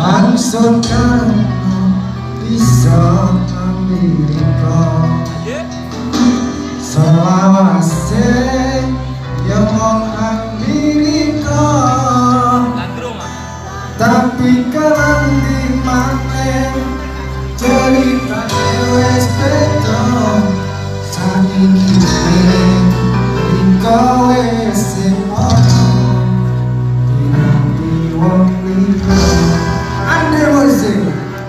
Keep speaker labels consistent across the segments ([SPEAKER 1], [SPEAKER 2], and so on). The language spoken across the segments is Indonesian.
[SPEAKER 1] Angsun karena bisa Amerika selawase yang mau Amerika, tapi kalau di mana cerita wes beda saking kini ringko wes ono dinanti wong liya. Ande musik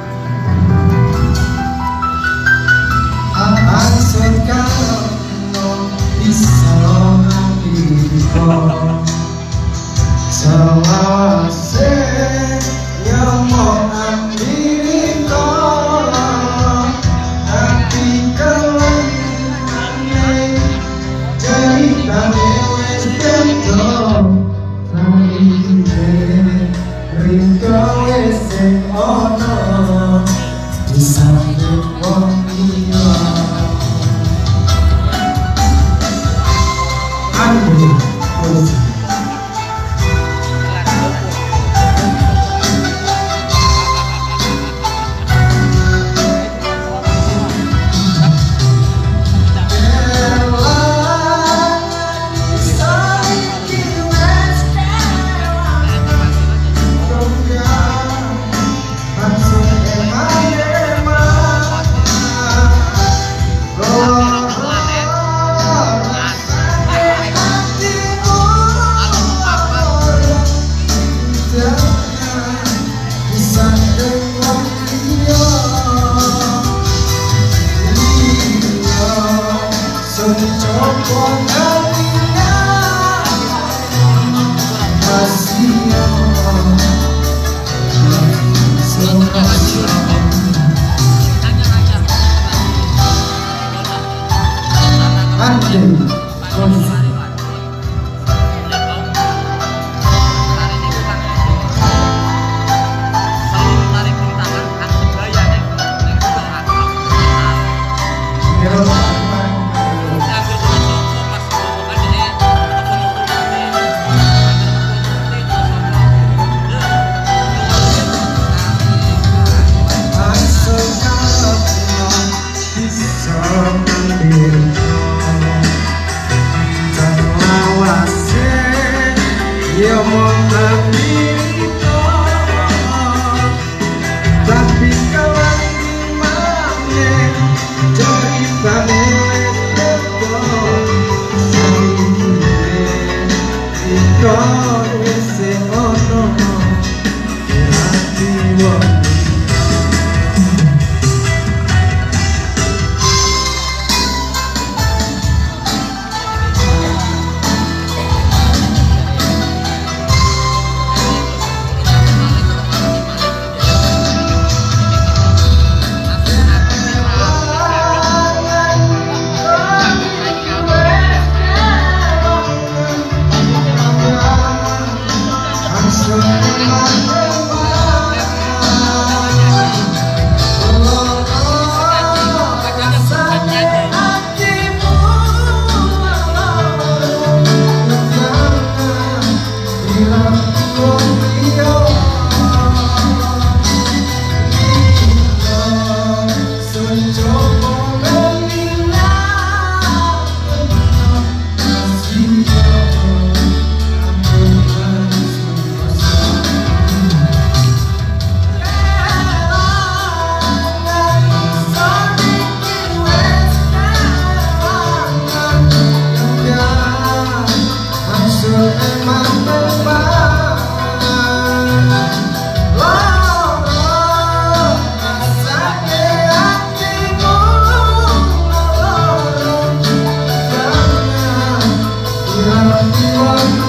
[SPEAKER 1] angsun kalau bisa Amerika selawase yang mau Amerika, tapi kalau aneh cerita wes beda saking ringko wes ono di samping wong liya. Ande musik tapi kalau di mana cerita beda saking wes ono hati wong. One